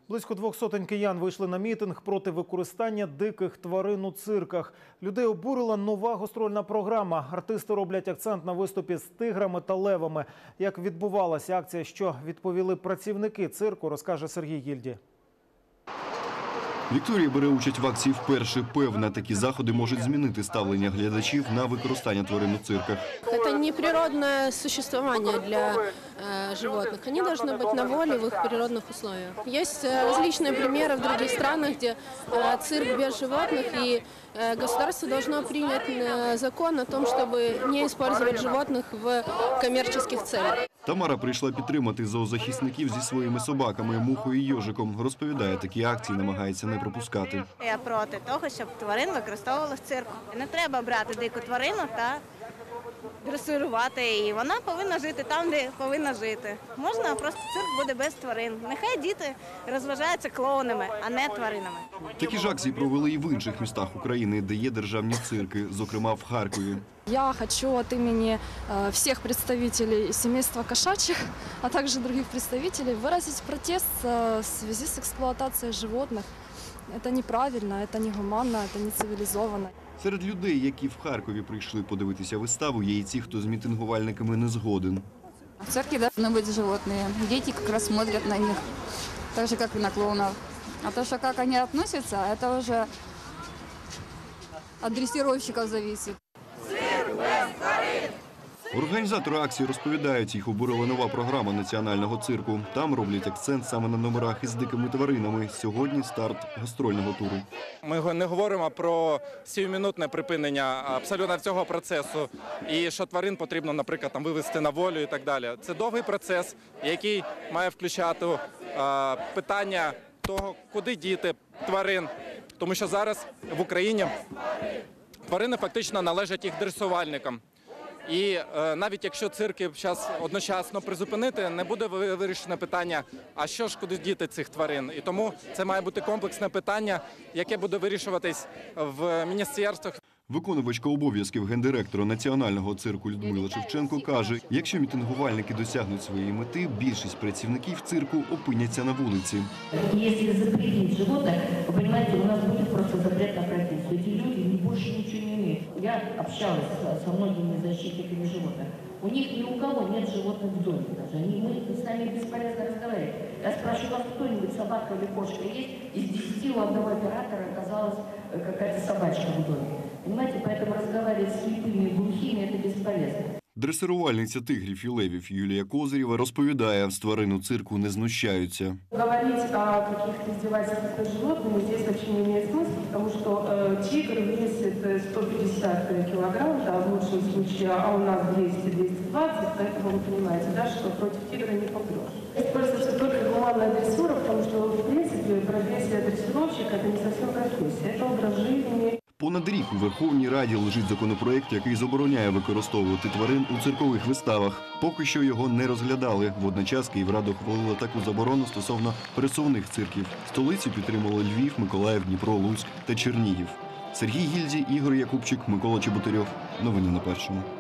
Близько 200 киян вийшли на мітинг проти використання диких тварин у цирках. Людей обурила нова гастрольна програма. Артисти роблять акцент на виступі з тиграми та левами. Як відбувалася акція, що відповіли працівники цирку, розкаже Сергій Гільді. Вікторія бере участь в акції вперше. Певна, такі заходи можуть змінити ставлення глядачів на використання тварин у цирках. Это не природное существование для животных. Они должны быть на воле в их природных условиях. Есть различные примеры в других странах, где цирк без животных, и государство должно принять закон о том, чтобы не использовать животных в коммерческих целях. Тамара прийшла підтримати зоозахисників зі своїми собаками, Мухою і Йожиком. Розповідає, такі акції намагається не пропускати. Я проти того, щоб тварин використовували в цирку. Не треба брати дику тварину та дресирувати її. Вона повинна жити там, де повинна жити. Можна, просто цирк буде без тварин. Нехай діти розважаються клоунами, а не тваринами. Такі ж акції провели і в інших містах України, де є державні цирки, зокрема в Харкові. Я хочу от имени всех представителей семейства кошачьих, а также других представителей выразить протест в связи с эксплуатацией животных. Это неправильно, это негуманно, это не цивилизованно. Серед людей, які в Харкові прийшли подивитися виставу, є і ті, хто з мітингувальниками не згоден. В цирке должны быть животные. Дети как раз смотрят на них, так же, как и на клоунов. А то, что как они относятся, это уже от дрессировщиков зависит. Організатори акції розповідають, їх обурила нова програма національного цирку. Там роблять акцент саме на номерах із дикими тваринами. Сьогодні старт гастрольного туру. Ми не говоримо про сиюминутне припинення абсолютно цього процесу і що тварин потрібно, наприклад, вивести на волю і так далі. Це довгий процес, який має включати питання того, куди діти тварин. Тому що зараз в Україні тварини фактично належать їх дресувальникам. І навіть якщо цирки зараз одночасно призупинити, не буде вирішено питання, а що ж куди діти цих тварин. І тому це має бути комплексне питання, яке буде вирішуватись в міністерствах. Виконувачка обов'язків гендиректора національного цирку Людмила Шевченко каже, якщо мітингувальники досягнуть своєї мети, більшість працівників цирку опиняться на вулиці. Якщо запретити животних, ви розумієте, у нас буде просто запрет на професію. Ці люди більше нічого не вміють. Я общалась со многими защитниками животных. У них ни у кого нет животных в доме даже. Мы с ними бесполезно разговариваем. Я спрашиваю, у вас кто-нибудь собака или кошка есть? Из 10 у одного оператора оказалась какая-то собачка в доме. Понимаете, поэтому разговаривать с слепыми и глухими – это бесполезно. Дресирувальниця тигрів і левів Юлія Козирєва розповідає, з тварин у цирку не знущаються. Говорить о каких-то издевательствах над животными здесь вообще не имеет смысла, потому что тигр весит 150 килограмм, да, в лучшем случае, а у нас 200-220, поэтому вы понимаете, да, что против тигра не попрешь. Используется только гуманная дрессура, потому что, в принципе, профессия дрессировщика – это не совсем профессия, это образ жизни. Понад рік у Верховній Раді лежить законопроект, який забороняє використовувати тварин у циркових виставах. Поки що його не розглядали. Водночас Київрада ухвалила таку заборону стосовно пересувних цирків. Столицю підтримали Львів, Миколаїв, Дніпро, Луцьк та Чернігів. Сергій Гільді, Ігор Якубчик, Микола Чеботарьов. Новини на Першому.